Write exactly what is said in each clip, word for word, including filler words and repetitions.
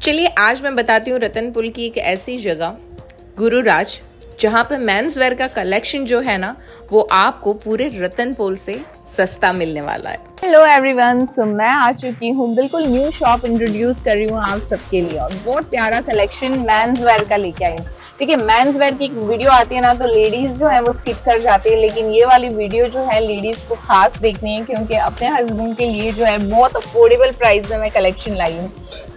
चलिए आज मैं बताती हूँ रतनपुल की एक ऐसी जगह गुरुराज, जहाँ पे मेंस वेयर का कलेक्शन जो है ना वो आपको पूरे रतनपुल से सस्ता मिलने वाला है। हेलो एवरीवन, सो मैं आ चुकी हूँ, बिल्कुल न्यू शॉप इंट्रोड्यूस कर रही हूँ आप सबके लिए और बहुत प्यारा कलेक्शन मेंस वेयर का लेके आई हूँ। देखिए, मेंस वेयर की एक वीडियो आती है ना तो लेडीज जो है वो स्किप कर जाती है, लेकिन ये वाली वीडियो जो है लेडीज को खास देखनी है क्योंकि अपने हस्बैंड के लिए जो है बहुत अफोर्डेबल प्राइस में मैं कलेक्शन लाई हूँ।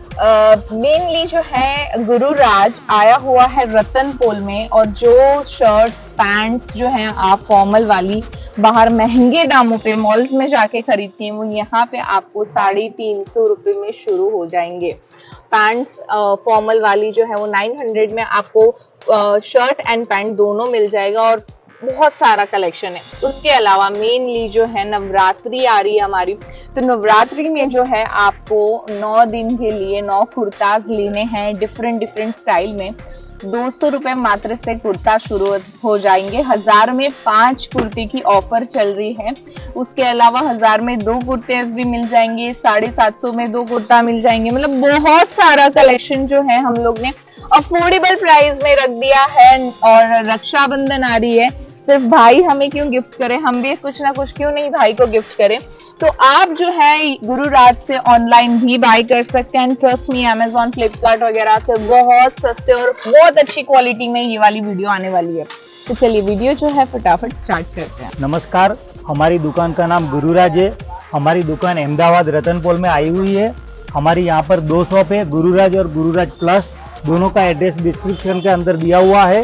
मेनली uh, जो है गुरुराज आया हुआ है रतनपुल में, और जो शर्ट्स पैंट्स जो हैं आप फॉर्मल वाली बाहर महंगे दामों पे मॉल्स में जाके खरीदती हैं, वो यहाँ पे आपको साढ़े तीन सौ रुपये में शुरू हो जाएंगे। पैंट्स फॉर्मल वाली जो है वो नाइन हंड्रेड में आपको शर्ट एंड पैंट दोनों मिल जाएगा और बहुत सारा कलेक्शन है। उसके अलावा मेनली जो है नवरात्रि आ रही है हमारी, तो नवरात्रि में जो है आपको नौ दिन के लिए नौ कुर्ताज लेने हैं डिफरेंट डिफरेंट स्टाइल में। दो सौ रुपये मात्र से कुर्ता शुरू हो जाएंगे। हजार में पांच कुर्ते की ऑफर चल रही है। उसके अलावा हजार में दो कुर्ते भी मिल जाएंगे, साढ़े सात सौ में दो कुर्ता मिल जाएंगे। मतलब बहुत सारा कलेक्शन जो है हम लोग ने अफोर्डेबल प्राइस में रख दिया है। और रक्षाबंधन आ रही है, सिर्फ भाई हमें क्यों गिफ्ट करें, हम भी कुछ ना कुछ क्यों नहीं भाई को गिफ्ट करें। तो आप जो है गुरुराज से ऑनलाइन भी बाय कर सकते हैं। ट्रस्ट मी, अमेजॉन फ्लिपकार्ट वगैरह से बहुत सस्ते और बहुत अच्छी क्वालिटी में ये वाली वीडियो आने वाली है। तो चलिए वीडियो जो है फटाफट स्टार्ट करते हैं। नमस्कार, हमारी दुकान का नाम गुरुराज है। हमारी दुकान अहमदाबाद रतनपुल में आई हुई है। हमारी यहाँ पर दो शॉप है, गुरुराज और गुरुराज प्लस। दोनों का एड्रेस डिस्क्रिप्शन के अंदर दिया हुआ है।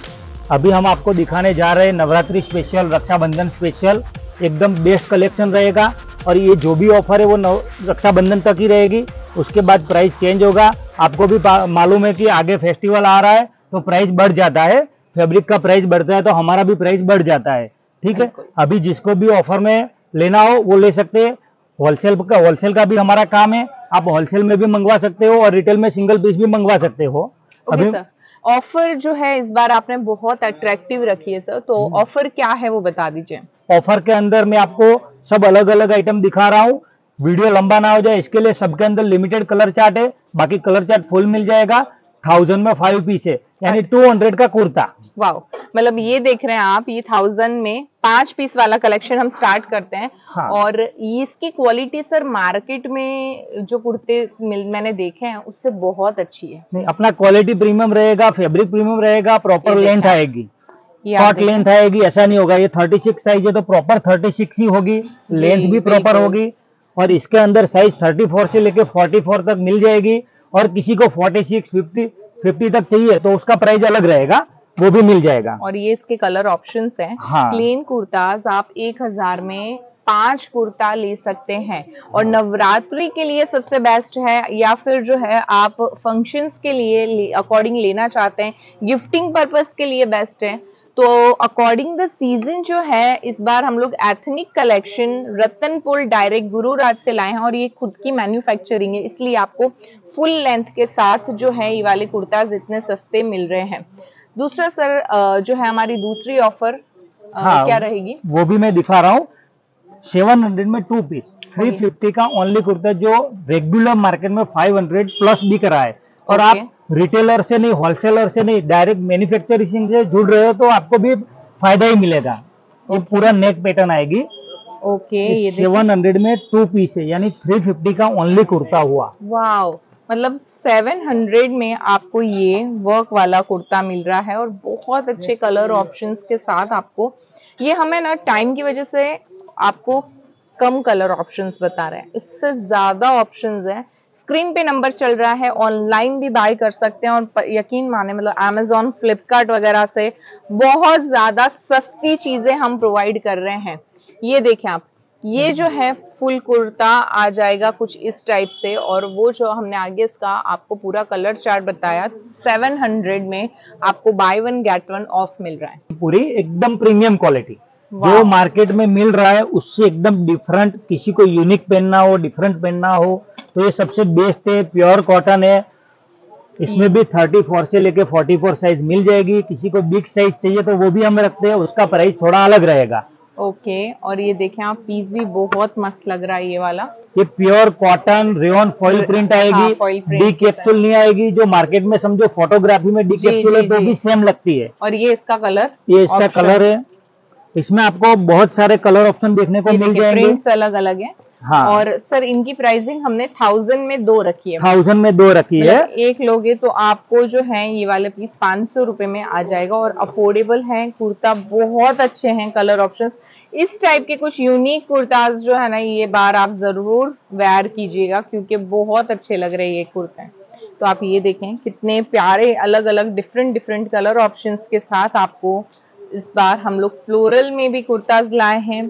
अभी हम आपको दिखाने जा रहे हैं नवरात्रि स्पेशल, रक्षाबंधन स्पेशल। एकदम बेस्ट कलेक्शन रहेगा और ये जो भी ऑफर है वो रक्षाबंधन तक ही रहेगी। उसके बाद प्राइस चेंज होगा। आपको भी मालूम है कि आगे फेस्टिवल आ रहा है तो प्राइस बढ़ जाता है, फैब्रिक का प्राइस बढ़ता है तो हमारा भी प्राइस बढ़ जाता है। ठीक है, अभी जिसको भी ऑफर में लेना हो वो ले सकते हैं। होलसेल का होलसेल का भी हमारा काम है, आप होलसेल में भी मंगवा सकते हो और रिटेल में सिंगल पीस भी मंगवा सकते हो। अभी ऑफर जो है इस बार आपने बहुत अट्रैक्टिव रखी है सर, तो ऑफर क्या है वो बता दीजिए। ऑफर के अंदर मैं आपको सब अलग अलग आइटम दिखा रहा हूँ, वीडियो लंबा ना हो जाए इसके लिए सबके अंदर लिमिटेड कलर चार्ट है। बाकी कलर चार्ट फुल मिल जाएगा। थाउजेंड में फाइव पीस है, यानी टू हंड्रेड का कुर्ता। वाओ, मतलब ये देख रहे हैं आप, ये थाउजेंड में पांच पीस वाला कलेक्शन हम स्टार्ट करते हैं। हाँ। और ये इसकी क्वालिटी सर मार्केट में जो कुर्ते मैंने देखे हैं उससे बहुत अच्छी है। नहीं, अपना क्वालिटी प्रीमियम रहेगा, फैब्रिक प्रीमियम रहेगा, प्रॉपर लेंथ आएगी, शॉर्ट लेंथ आएगी। ऐसा नहीं होगा ये थर्टी सिक्स साइज है तो प्रॉपर थर्टी सिक्स ही होगी, लेंथ भी प्रॉपर होगी। और इसके अंदर साइज थर्टी फोर से लेके फोर्टी फोर तक मिल जाएगी। और किसी को फोर्टी सिक्स फिफ्टी फिफ्टी तक चाहिए तो उसका प्राइस अलग रहेगा, वो भी मिल जाएगा। और ये इसके कलर ऑप्शंस हैं। हाँ। प्लेन कुर्ताज आप एक हजार में पांच कुर्ता ले सकते हैं और नवरात्रि के लिए सबसे बेस्ट है, या फिर जो है आप फंक्शंस के लिए अकॉर्डिंग लेना चाहते हैं, गिफ्टिंग पर्पस के लिए बेस्ट है। तो अकॉर्डिंग द सीजन जो है इस बार हम लोग ethnic collection Ratanpul direct Gururaj से लाए हैं और ये खुद की मैन्युफैक्चरिंग है, इसलिए आपको फुल लेंथ के साथ जो है ये वाले कुर्ताज इतने सस्ते मिल रहे हैं। दूसरा सर जो है हमारी दूसरी ऑफर हाँ, क्या रहेगी वो भी मैं दिखा रहा हूँ। सेवन हंड्रेड में टू पीस, थ्री फिफ्टी का ओनली कुर्ता जो रेगुलर मार्केट में फाइव हंड्रेड प्लस बिक रहा है। और आप रिटेलर से नहीं, होलसेलर से नहीं, डायरेक्ट मैन्युफैक्चरिंग से जुड़ रहे हो तो आपको भी फायदा ही मिलेगा। ये पूरा नेक पैटर्न आएगी। ओके, ये सेवन हंड्रेड में टू पीस है, यानी थ्री फिफ्टी का ओनली कुर्ता हुआ। वाओ, मतलब सेवन हंड्रेड में आपको ये वर्क वाला कुर्ता मिल रहा है और बहुत अच्छे कलर ऑप्शंस के साथ आपको ये, हमें ना टाइम की वजह से आपको कम कलर ऑप्शंस बता रहे हैं, इससे ज्यादा ऑप्शंस हैं। स्क्रीन पे नंबर चल रहा है, ऑनलाइन भी बाय कर सकते हैं और यकीन माने मतलब अमेजॉन फ्लिपकार्ट वगैरह से बहुत ज्यादा सस्ती चीजें हम प्रोवाइड कर रहे हैं। ये देखें आप, ये जो है फुल कुर्ता आ जाएगा कुछ इस टाइप से, और वो जो हमने आगे इसका आपको पूरा कलर चार्ट बताया, सेवन हंड्रेड में आपको buy one get one off मिल रहा है। पूरी एकदम प्रीमियम क्वालिटी जो मार्केट में मिल रहा है उससे एकदम डिफरेंट। किसी को यूनिक पहनना हो, डिफरेंट पहनना हो तो ये सबसे बेस्ट है। प्योर कॉटन है, इसमें भी थर्टी फोर से लेके फोर्टी फोर साइज मिल जाएगी। किसी को बिग साइज चाहिए तो वो भी हम रखते हैं, उसका प्राइस थोड़ा अलग रहेगा। ओके, और ये देखें आप, पीस भी बहुत मस्त लग रहा है ये वाला। ये pure cotton rayon foil print आएगी। हाँ, फॉइल प्रिंट डी कैप्सूल नहीं आएगी, जो मार्केट में समझो फोटोग्राफी में डी कैप्सूल है तो भी सेम लगती है। और ये इसका कलर, ये इसका कलर है। इसमें आपको बहुत सारे कलर ऑप्शन देखने को मिल जाएंगे, प्रिंट्स अलग अलग है। हाँ। और सर इनकी प्राइसिंग हमने थाउजेंड में दो रखी है। थाउजेंड में दो रखी है। एक लोगे तो आपको जो है ये वाले पीस पाँच सौ रुपए में आ जाएगा, और अफोर्डेबल है। कुर्ता बहुत अच्छे हैं, कलर ऑप्शंस। इस टाइप के कुछ यूनिक कुर्ताज जो है ना, ये बार आप जरूर वेयर कीजिएगा, क्योंकि बहुत अच्छे लग रहे हैं ये कुर्ते। तो आप ये देखें कितने प्यारे अलग अलग डिफरेंट डिफरेंट कलर ऑप्शंस के साथ आपको इस बार हम लोग फ्लोरल में भी कुर्ताज लाए हैं,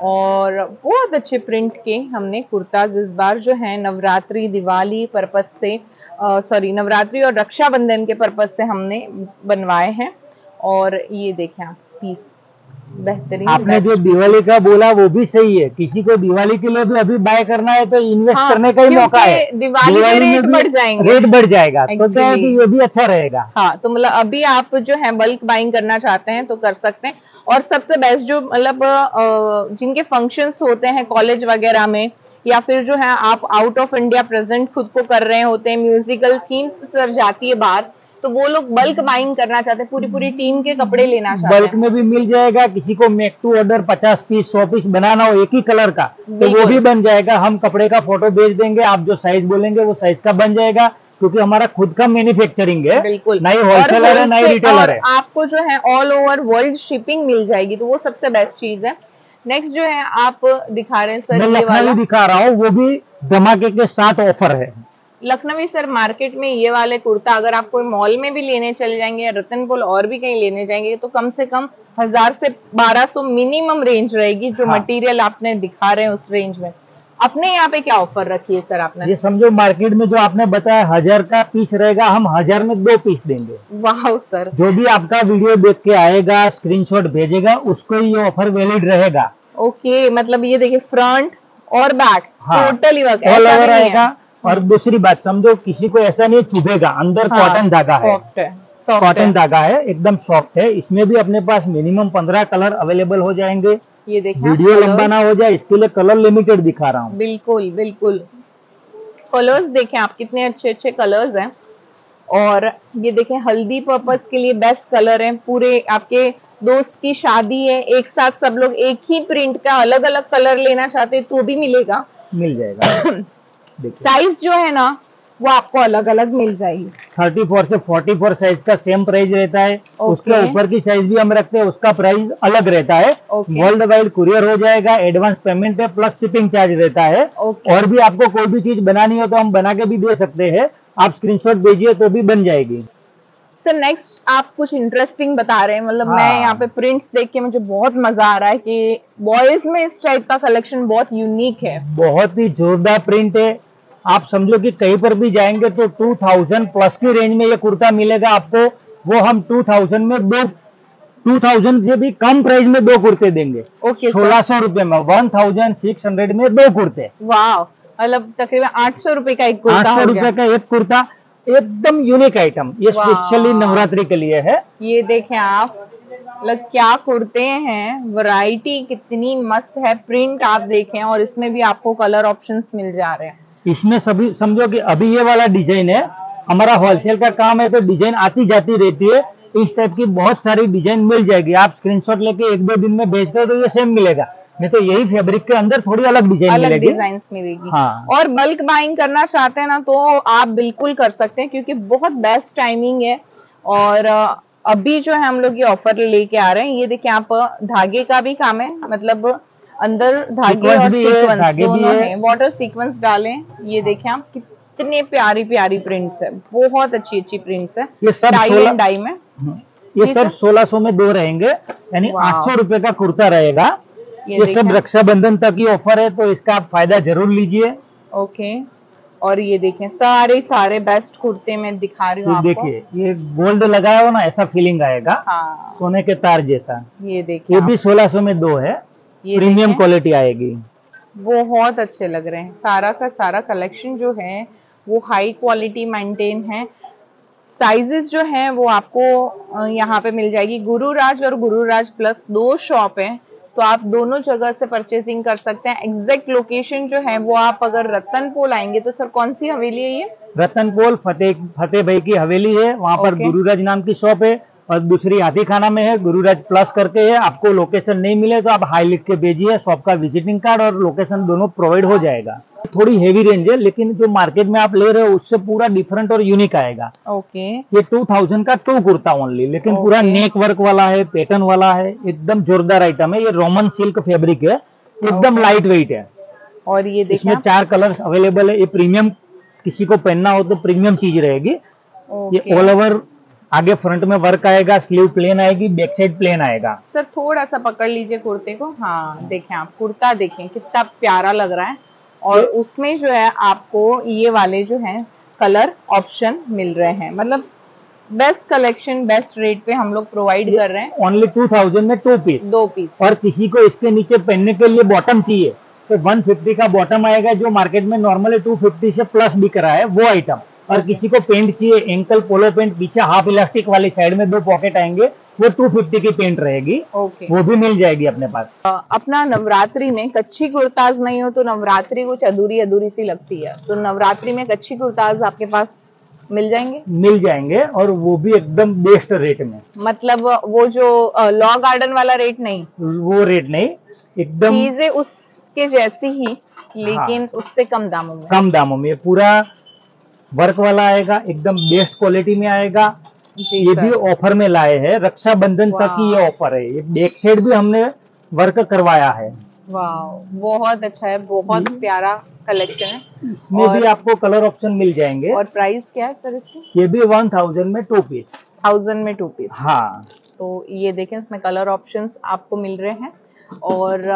और बहुत अच्छे प्रिंट के हमने कुर्ताज इस बार जो है नवरात्रि दिवाली पर्पज से, सॉरी नवरात्रि और रक्षाबंधन के पर्पज से हमने बनवाए हैं। और ये देखें आप, पीस बेहतरीन। आपने जो दिवाली का बोला वो भी सही है। किसी को दिवाली के लिए भी अभी बाय करना है तो इन्वेस्ट हाँ, करने का ही मौका है। दिवाली, दिवाली में रेट बढ़ जाएंगे, रेट बढ़ जाएगा तो क्या है कि ये भी अच्छा रहेगा। हाँ, तो मतलब अभी आप जो है बल्क बाइंग करना चाहते हैं तो कर सकते हैं। और सबसे बेस्ट जो मतलब जिनके फंक्शंस होते हैं कॉलेज वगैरह में, या फिर जो है आप आउट ऑफ इंडिया प्रेजेंट खुद को कर रहे होते हैं, म्यूजिकल थीम्स सर जाती है बाहर, तो वो लोग बल्क बाइंग करना चाहते हैं, पूरी पूरी टीम के कपड़े लेना चाहते हैं, बल्क में भी मिल जाएगा। किसी को मेक टू ऑर्डर पचास पीस सौ पीस बनाना हो एक ही कलर का तो वो भी बन जाएगा। हम कपड़े का फोटो भेज देंगे, आप जो साइज बोलेंगे वो साइज का बन जाएगा, क्योंकि हमारा खुद का मैन्युफैक्चरिंग है। बिल्कुल, ना ही होलसेलर है ना ही रिटेलर है। आपको जो है ऑल ओवर वर्ल्ड शिपिंग मिल जाएगी, तो वो सबसे बेस्ट चीज है। नेक्स्ट जो है आप दिखा रहे हैं सर, मैं ये वाला दिखा रहा हूँ, वो भी धमाके के साथ ऑफर है। लखनवी सर मार्केट में ये वाले कुर्ता अगर आप कोई मॉल में भी लेने चले जाएंगे या रतनपुर और भी कहीं लेने जाएंगे तो कम से कम हजार से बारह सौ मिनिमम रेंज रहेगी। जो हाँ। मटेरियल आपने दिखा रहे हैं उस रेंज में। अपने यहाँ पे क्या ऑफर रखी है सर आपने? ये समझो मार्केट में जो आपने बताया हजार का पीस रहेगा, हम हजार में दो पीस देंगे। वाह सर, जो भी आपका वीडियो देख के आएगा स्क्रीनशॉट भेजेगा उसको ये ऑफर वैलिड रहेगा। ओके, मतलब ये देखिए फ्रंट और बैक हाँ, टोटली वर्क ऑल ओवर रहेगा। और दूसरी बात समझो, किसी को ऐसा नहीं चुभेगा, अंदर हाँ, कॉटन धागा है, है कॉटन धागा है, एकदम सॉफ्ट है। इसमें भी अपने पास मिनिमम पंद्रह कलर अवेलेबल हो जाएंगे। ये देखिए, वीडियो लंबा ना हो जाए इसके लिए कलर लिमिटेड दिखा रहा हूँ। बिल्कुल बिल्कुल, कलर्स देखें आप कितने अच्छे अच्छे कलर्स हैं। और ये देखें हल्दी पर्पस के लिए बेस्ट कलर है। पूरे आपके दोस्त की शादी है, एक साथ सब लोग एक ही प्रिंट का अलग अलग कलर लेना चाहते हैं तो भी मिलेगा, मिल जाएगा। साइज जो है ना वो आपको अलग अलग मिल जाएगी। चौंतीस से चौवालीस साइज का सेम प्राइस रहता है। उसके ऊपर की साइज भी हम रखते हैं, उसका प्राइस अलग रहता है। वर्ल्ड वाइड कुरियर हो जाएगा, एडवांस पेमेंट है, प्लस शिपिंग चार्ज रहता है। और भी आपको कोई भी चीज बनानी हो तो हम बना के भी दे सकते हैं, आप स्क्रीनशॉट भेजिए तो भी बन जाएगी। सर नेक्स्ट आप कुछ इंटरेस्टिंग बता रहे हैं, मतलब हाँ। मैं यहाँ पे प्रिंट्स देख के मुझे बहुत मजा आ रहा है कि बॉयज में इस टाइप का कलेक्शन बहुत यूनिक है, बहुत ही जोरदार प्रिंट है। आप समझो कि कहीं पर भी जाएंगे तो दो हज़ार प्लस की रेंज में ये कुर्ता मिलेगा आपको। वो हम दो हज़ार में दो दो हज़ार से भी कम प्राइस में दो कुर्ते देंगे। ओके, सोलह सौ रुपए में सोलह सौ में दो कुर्ते। वाह, मतलब तकरीबन आठ सौ रुपए का एक कुर्ता। आठ सौ रुपए का एक कुर्ता, एकदम यूनिक आइटम, ये स्पेशली नवरात्रि के लिए है। ये देखें आप, मतलब क्या कुर्ते हैं, वैरायटी कितनी मस्त है, प्रिंट आप देखें, और इसमें भी आपको कलर ऑप्शंस मिल जा रहे हैं। इसमें सभी समझो कि अभी ये वाला डिजाइन है, हमारा होलसेल का काम है तो डिजाइन आती जाती रहती है। इस टाइप की बहुत सारी डिजाइन मिल जाएगी, आप स्क्रीनशॉट लेके एक दो दिन में भेजते हो तो ये सेम मिलेगा, नहीं तो यही फैब्रिक के अंदर थोड़ी अलग डिजाइन अलग मिलेगी, डिजाइन मिलेगी। हाँ। और बल्क बाइंग करना चाहते हैं ना तो आप बिल्कुल कर सकते हैं, क्योंकि बहुत बेस्ट टाइमिंग है। और अभी जो है हम लोग ये ऑफर लेके आ रहे हैं। ये देखिए आप, धागे का भी काम है, मतलब अंदर धागे और सीक्वेंस दोनों है, वाटर सीक्वेंस डालें। ये देखें आप कितने प्यारी प्यारी प्रिंट्स है, बहुत अच्छी अच्छी प्रिंट्स है। ये सब डाई एंड डाई में, ये सब सोलह सौ में दो रहेंगे, यानी आठ सौ रुपए का कुर्ता रहेगा। ये, ये सब रक्षाबंधन तक की ऑफर है तो इसका आप फायदा जरूर लीजिए। ओके, और ये देखें सारे सारे बेस्ट कुर्ते में दिखा रही हूँ आपको। देखिए ये गोल्ड लगाया हो ना, ऐसा फीलिंग आएगा, हाँ। सोने के तार जैसा। ये देखिए ये भी सोलह सौ में दो है, प्रीमियम क्वालिटी आएगी। बहुत अच्छे लग रहे हैं, सारा का सारा कलेक्शन जो है वो हाई क्वालिटी मेंटेन है। साइजेस जो हैं वो आपको यहाँ पे मिल जाएगी। गुरुराज और गुरुराज प्लस दो शॉप है, तो आप दोनों जगह से परचेसिंग कर सकते हैं। एग्जैक्ट लोकेशन जो है वो आप अगर रतनपोल आएंगे तो सर कौन सी हवेली है ये? रतनपोल फतेह फतेह भाई की हवेली है, वहाँ पर ओके। गुरुराज नाम की शॉप है और दूसरी हाथी खाना में है, गुरुराज प्लस करके है। आपको लोकेशन नहीं मिले तो आप हाई लिख के भेजिए, शॉप का विजिटिंग कार्ड और लोकेशन दोनों प्रोवाइड हो जाएगा। थोड़ी हेवी रेंज है लेकिन जो मार्केट में आप ले रहे हो उससे पूरा डिफरेंट और यूनिक आएगा। ओके। ये टू थाउजेंड का टू कुर्ता ओनली, लेकिन ओके। पूरा नेक वर्क वाला है, पैटर्न वाला है, एकदम जोरदार आइटम है। ये रोमन सिल्क फैब्रिक है, एकदम लाइट वेट है। और ये देखिए इसमें चार कलर्स अवेलेबल है। ये प्रीमियम, किसी को पहनना हो तो प्रीमियम चीज रहेगी। ये ऑल ओवर आगे फ्रंट में वर्क आएगा, स्लीव प्लेन आएगी, बैक साइड प्लेन आएगा। सर थोड़ा सा पकड़ लीजिए कुर्ते को। हाँ देखें आप, कुर्ता देखें कितना प्यारा लग रहा है। और उसमें जो है आपको ये वाले जो है कलर ऑप्शन मिल रहे हैं, मतलब बेस्ट कलेक्शन बेस्ट रेट पे हम लोग प्रोवाइड कर रहे हैं। ओनली टू थाउजेंड में टू पीस, दो पीस। और किसी को इसके नीचे पहनने के लिए बॉटम चाहिए तो वन फिफ्टी का बॉटम आएगा, जो मार्केट में नॉर्मली टू फिफ्टी से प्लस बिक रहा है वो आइटम। और किसी को पेंट चाहिए, एंकल पोलो पेंट, पीछे हाफ इलास्टिक वाली साइड में दो पॉकेट आएंगे, वो टू फिफ्टी की पेंट रहेगी। ओके। वो भी मिल जाएगी अपने पास। अपना नवरात्रि में कच्ची कुर्ताज नहीं हो तो नवरात्रि कुछ अधूरी अधूरी सी लगती है, तो नवरात्रि में कच्ची कुर्ताज आपके पास मिल जाएंगे? मिल जाएंगे, और वो भी एकदम बेस्ट रेट में। मतलब वो जो लॉ गार्डन वाला रेट नहीं, वो रेट नहीं, एकदम चीजें उसके जैसी ही लेकिन हाँ, उससे कम दामों में। कम दामों में पूरा वर्क वाला आएगा, एकदम बेस्ट क्वालिटी में आएगा। ये भी ऑफर में लाए हैं, रक्षाबंधन तक ही ये ऑफर है। ये बैक साइड भी हमने वर्क करवाया है। वाह, बहुत अच्छा है, बहुत प्यारा कलेक्शन है। इसमें भी आपको कलर ऑप्शन मिल जाएंगे। और प्राइस क्या है सर इसकी? ये भी वन थाउजेंड में टू पीस। थाउजेंड में टू पीस। हाँ, तो ये देखें इसमें कलर ऑप्शंस आपको मिल रहे हैं और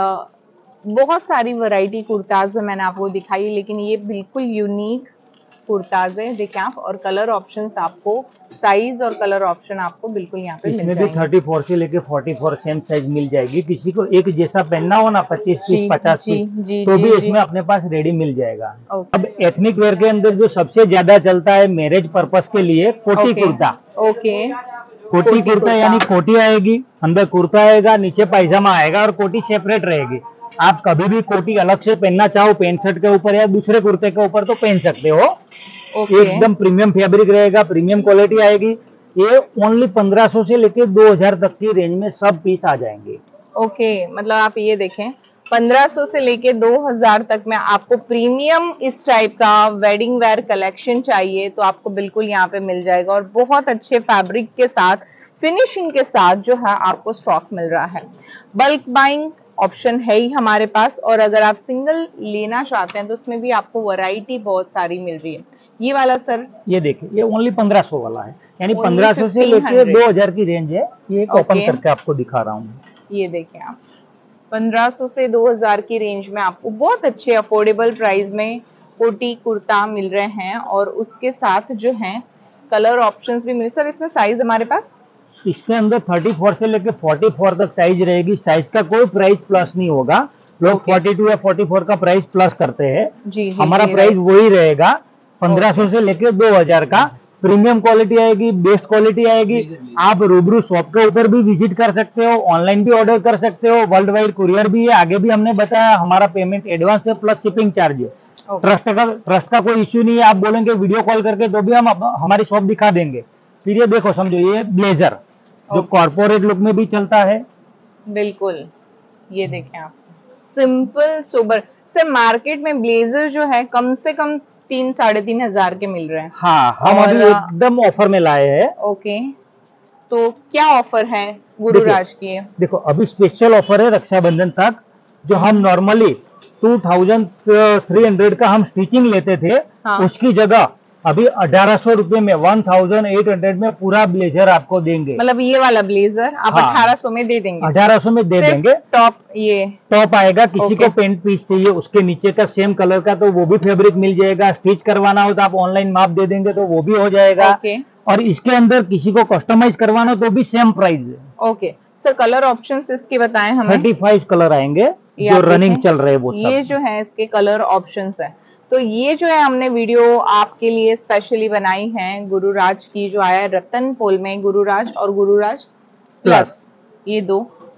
बहुत सारी वैरायटी कुर्ताज जो मैंने आपको दिखाई, लेकिन ये बिल्कुल यूनिक कुर्ताज है देखें आप। और कलर ऑप्शंस आपको, साइज और कलर ऑप्शन आपको बिल्कुल यहाँ पे मिल जाएंगे। इसमें भी थर्टी फोर से लेके फोर्टी फोर सेम साइज मिल जाएगी। किसी को एक जैसा पहनना हो ना, पच्चीस पीस पचास पीस, तो भी इसमें अपने पास रेडी मिल जाएगा। अब एथनिक वेयर के अंदर जो सबसे ज्यादा चलता है मैरिज पर्पस के लिए, कोटी कुर्ता। ओके। कोटी कुर्ता यानी कोटी आएगी, अंदर कुर्ता आएगा, नीचे पायजामा आएगा और कोटी सेपरेट रहेगी। आप कभी भी कोटी अलग से पहनना चाहो पैंट शर्ट के ऊपर या दूसरे कुर्ते के ऊपर तो पहन सकते हो। Okay. एकदम प्रीमियम फैब्रिक रहेगा, प्रीमियम क्वालिटी आएगी। ये ओनली पंद्रह सौ से लेके दो हजार तक की रेंज में सब पीस आ जाएंगे। ओके okay, मतलब आप ये देखें पंद्रह सौ से लेके दो हजार तक में आपको प्रीमियम इस टाइप का वेडिंग वेयर कलेक्शन चाहिए तो आपको बिल्कुल यहाँ पे मिल जाएगा। और बहुत अच्छे फैब्रिक के साथ, फिनिशिंग के साथ जो है आपको स्टॉक मिल रहा है। बल्क बाइंग ऑप्शन है ही हमारे पास, और अगर आप सिंगल लेना चाहते हैं तो उसमें भी आपको वैरायटी बहुत सारी मिल रही है। ये वाला सर, ये देखिए, ये ओनली पंद्रह सौ वाला है, यानी पंद्रह सौ से लेके दो हजार की रेंज है। ये ओपन करके आपको दिखा रहा हूँ। ये देखिए आप, पंद्रह सौ से दो हजार की रेंज में आपको बहुत अच्छे अफोर्डेबल प्राइस में कोटी कुर्ता मिल रहे हैं। और उसके साथ जो है कलर ऑप्शंस भी मिल। सर इसमें साइज हमारे पास, इसके अंदर थर्टी फोर से लेके फोर्टी फोर तक साइज रहेगी। साइज का कोई प्राइस प्लस नहीं होगा। लोग फोर्टी टू या फोर्टी फोर का प्राइस प्लस करते हैं, जी, जी, हमारा जी, प्राइस वही रहेगा। पंद्रह सौ से लेके दो हजार का प्रीमियम क्वालिटी आएगी, बेस्ट क्वालिटी आएगी। आप रूबरू शॉप के ऊपर भी विजिट कर सकते हो, ऑनलाइन भी ऑर्डर कर सकते हो, वर्ल्ड वाइड कुरियर भी है। आगे भी हमने बताया हमारा पेमेंट एडवांस है प्लस शिपिंग चार्ज है। ट्रस्ट का ट्रस्ट का कोई इश्यू नहीं है। आप बोलेंगे वीडियो कॉल करके तो भी हम हमारी शॉप दिखा देंगे। फिर ये देखो, समझो ये ब्लेजर जो कॉर्पोरेट लुक में भी चलता है। बिल्कुल, ये देखें आप, सिंपल सोबर। सर मार्केट में ब्लेजर जो है कम से कम तीन साढ़े तीन हजार के मिल रहे हैं। हाँ, हम अभी एकदम ऑफर में लाए हैं। ओके, तो क्या ऑफर है गुरुराज की? देखो अभी स्पेशल ऑफर है रक्षाबंधन तक। जो हम normally two thousand three hundred का हम स्टिचिंग लेते थे, हाँ, उसकी जगह अभी अठारह सौ रुपए में वन थाउजेंड एट हंड्रेड में पूरा ब्लेजर आपको देंगे। मतलब ये वाला ब्लेजर आप हाँ, अठारह सौ में दे देंगे। अठारह सौ में दे देंगे। टॉप, ये टॉप आएगा। किसी को पेंट पीस चाहिए उसके नीचे का सेम कलर का तो वो भी फैब्रिक मिल जाएगा। स्टिच करवाना हो तो आप ऑनलाइन माप दे देंगे तो वो भी हो जाएगा। और इसके अंदर किसी को कस्टमाइज करवाना तो भी सेम प्राइस है। ओके सर, कलर ऑप्शन इसके बताएं हमें। थर्टी फाइव कलर आएंगे जो रनिंग चल रहे हैं वो सब। ये जो है इसके कलर ऑप्शन है। तो ये जो है हमने वीडियो आपके लिए स्पेशली बनाई है गुरुराज की, जो आया है रतनपोल में, गुरुराज और गुरुराज प्लस, ये दो।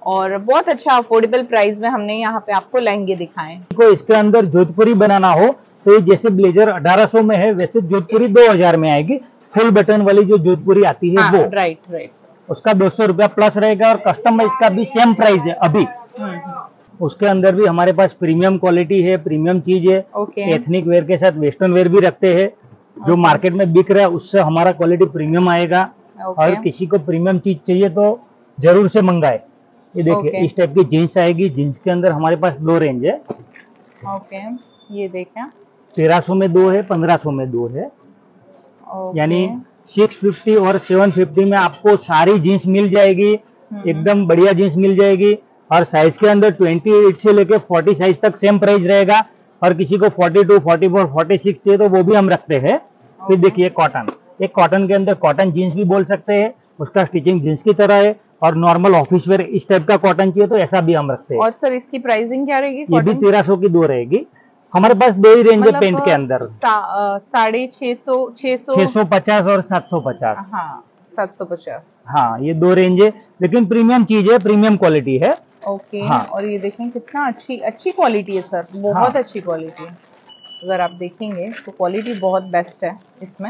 और बहुत अच्छा अफोर्डेबल प्राइस में हमने यहाँ पे आपको लहंगे दिखाए। को इसके अंदर जोधपुरी बनाना हो तो ये जैसे ब्लेजर अठारह सौ में है वैसे जोधपुरी दो हजार में आएगी। फुल बटन वाली जो जोधपुरी आती है हाँ, वो राइट राइट उसका दो सौ रुपया प्लस रहेगा और कस्टमाइज का भी सेम प्राइस है अभी। उसके अंदर भी हमारे पास प्रीमियम क्वालिटी है, प्रीमियम चीज है। okay. एथनिक वेयर के साथ वेस्टर्न वेयर भी रखते हैं। जो okay. मार्केट में बिक रहा है उससे हमारा क्वालिटी प्रीमियम आएगा। okay. और किसी को प्रीमियम चीज चाहिए तो जरूर से मंगाए। ये देखिए okay. इस टाइप की जीन्स आएगी। जीन्स के अंदर हमारे पास दो रेंज है। Okay okay. ये देखें तेरह सौ में दो है, पंद्रह सौ में दो है। okay. यानी सिक्स फिफ्टी और सेवन फिफ्टी में आपको सारी जीन्स मिल जाएगी। एकदम बढ़िया जीन्स मिल जाएगी। और साइज के अंदर अट्ठाईस से लेके चालीस साइज तक सेम प्राइस रहेगा। और किसी को बयालीस, चौवालीस, छियालीस चाहिए तो वो भी हम रखते हैं। okay. फिर देखिए कॉटन, एक कॉटन के अंदर कॉटन जीन्स भी बोल सकते हैं। उसका स्टिचिंग जीन्स की तरह है। और नॉर्मल ऑफिस वेयर इस टाइप का कॉटन चाहिए तो ऐसा भी हम रखते हैं। और सर इसकी प्राइसिंग क्या रहेगी? ये भी तेरह सौ की दो रहेगी। हमारे पास दो ही रेंज है पेंट के अंदर, साढ़े छह सौ, छह सौ, छह सौ पचास और सात सौ पचास। हाँ सात सौ पचास। हाँ ये दो रेंज है, लेकिन प्रीमियम चीज है, प्रीमियम क्वालिटी है। ओके हाँ। और ये देखें कितना अच्छी अच्छी क्वालिटी है सर, बहुत हाँ। अच्छी क्वालिटी है। अगर आप देखेंगे तो क्वालिटी बहुत बेस्ट है इसमें।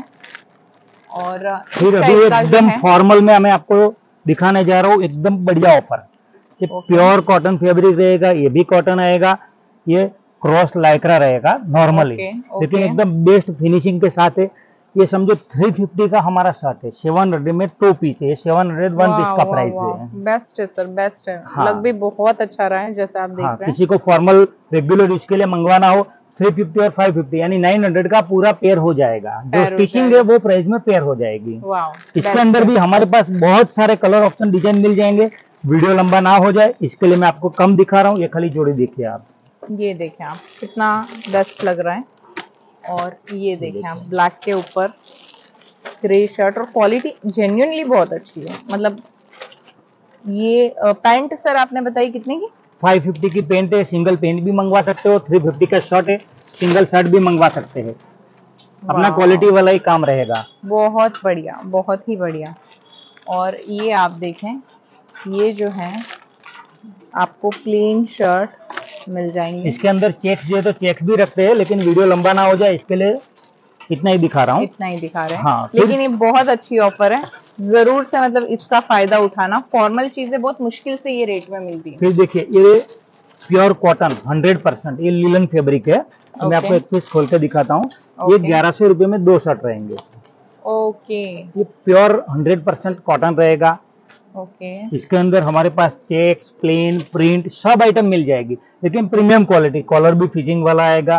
और फिर अभी एकदम फॉर्मल में मैं आपको दिखाने जा रहा हूँ एकदम बढ़िया ऑफर। ये प्योर कॉटन फैब्रिक रहेगा। ये भी कॉटन आएगा। ये क्रॉस लाइक्रा रहेगा नॉर्मली, लेकिन एकदम बेस्ट फिनिशिंग के साथ है। ये समझो तीन सौ पचास का हमारा शर्ट है, सात सौ में टू पीस है, सात सौ वन पीस का प्राइस है। बेस्ट है सर, बेस्ट है। हाँ। लग भी बहुत अच्छा रहा है जैसे आप देख हाँ, रहे हैं। किसी को फॉर्मल रेगुलर यूज के लिए मंगवाना हो तीन सौ पचास और पाँच सौ पचास यानी नौ सौ का पूरा पेयर हो जाएगा। जो स्टिचिंग है वो प्राइस में पेयर हो जाएगी। इसके अंदर भी हमारे पास बहुत सारे कलर ऑप्शन डिजाइन मिल जाएंगे। वीडियो लंबा ना हो जाए इसके लिए मैं आपको कम दिखा रहा हूँ। ये खाली जोड़ी देखिए आप, ये देखें आप कितना बेस्ट लग रहा है। और ये देखें आप ब्लैक के ऊपर ग्रे शर्ट और क्वालिटी जेन्युइनली बहुत अच्छी है। मतलब ये पैंट सर आपने बताई कितने की? पाँच सौ पचास की पैंट है। सिंगल पैंट भी मंगवा सकते हो। तीन सौ पचास का शर्ट है, सिंगल शर्ट भी मंगवा सकते हैं। अपना क्वालिटी वाला ही काम रहेगा। बहुत बढ़िया, बहुत ही बढ़िया। और ये आप देखें, ये जो है आपको प्लेन शर्ट मिल जाएंगे। इसके अंदर चेक्स जो है तो चेक्स भी रखते हैं, लेकिन वीडियो लंबा ना हो जाए इसके लिए इतना ही दिखा रहा हूँ। इतना ही दिखा रहे हैं हाँ, लेकिन ये बहुत अच्छी ऑफर है। जरूर से मतलब इसका फायदा उठाना। फॉर्मल चीजें बहुत मुश्किल से ये रेट में मिलती है। फिर देखिए ये प्योर कॉटन हंड्रेड परसेंट ये लिलन फैब्रिक है। तो मैं आपको एक पीस खोल के दिखाता हूँ। ये ग्यारह सौ रुपए में दो शर्ट रहेंगे। ओके, ये प्योर हंड्रेड परसेंट कॉटन रहेगा। ओके, इसके अंदर हमारे पास चेक्स, प्लेन, प्रिंट सब आइटम मिल जाएगी, लेकिन प्रीमियम क्वालिटी। कॉलर भी फिजिंग वाला आएगा।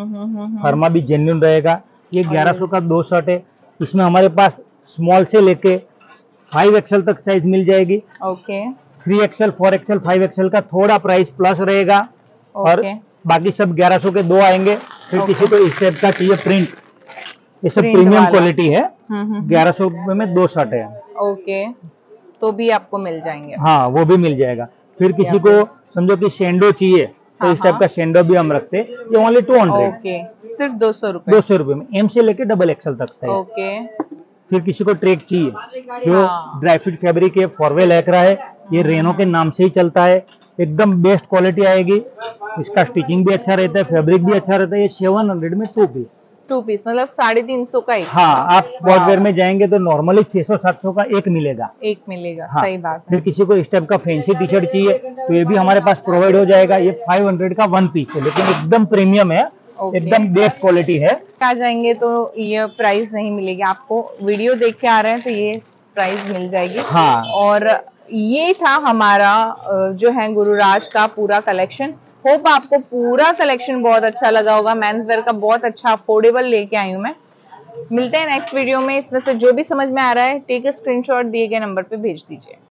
फर्मा भी जेन्युइन रहेगा। ये ग्यारह सौ का दो शर्ट है। इसमें हमारे पास स्मॉल से लेके फाइव एक्सएल तक साइज मिल जाएगी। Okay, three XL, four XL, five XL का थोड़ा प्राइस प्लस रहेगा। और बाकी सब ग्यारह सौ के दो आएंगे। फिर किसी को इस टाइप का चाहिए प्रिंट, ये सब प्रीमियम क्वालिटी है। ग्यारह सौ रुपए में दो शर्ट है। ओके, तो भी आपको मिल जाएंगे। हाँ वो भी मिल जाएगा। फिर किसी को समझो कि शेंडो चाहिए तो हाँ, इस टाइप का शेंडो भी हम रखते हैं। ये ओनली टू हंड्रेड। ओके, सिर्फ दो सौ रुपए दो सौ रुपए में एम से लेके डबल एक्सएल तक साइज। ओके, फिर किसी को ट्रेक चाहिए जो हाँ। ड्राई फिट फैब्रिक है, फॉरवे लैक्रा है। ये रेनो के नाम से ही चलता है। एकदम बेस्ट क्वालिटी आएगी। इसका स्टिचिंग भी अच्छा रहता है, फैब्रिक भी अच्छा रहता है। ये सेवन हंड्रेड में टू पीस टू पीस मतलब साढ़े तीन सौ का एक। हाँ, आप स्पॉट वेयर में जाएंगे तो नॉर्मली छह सौ सात सौ का एक मिलेगा। एक मिलेगा हाँ। सही बात है। फिर किसी को इस टाइप का फैंसी टी शर्ट चाहिए तो ये भी हमारे पास प्रोवाइड हो जाएगा। ये फाइव हंड्रेड का वन पीस है, लेकिन एकदम प्रीमियम है। एकदम बेस्ट क्वालिटी है। आ जाएंगे तो ये प्राइस नहीं मिलेगी आपको। वीडियो देख के आ रहे हैं तो ये प्राइस मिल जाएगी। हाँ। और ये था हमारा जो है गुरुराज का पूरा कलेक्शन। होप आपको पूरा कलेक्शन बहुत अच्छा लगा होगा। मेंस वेयर का बहुत अच्छा अफोर्डेबल लेके आई हूँ मैं। मिलते हैं नेक्स्ट वीडियो में। इसमें से जो भी समझ में आ रहा है टेक अ स्क्रीनशॉट दिए गए नंबर पे भेज दीजिए।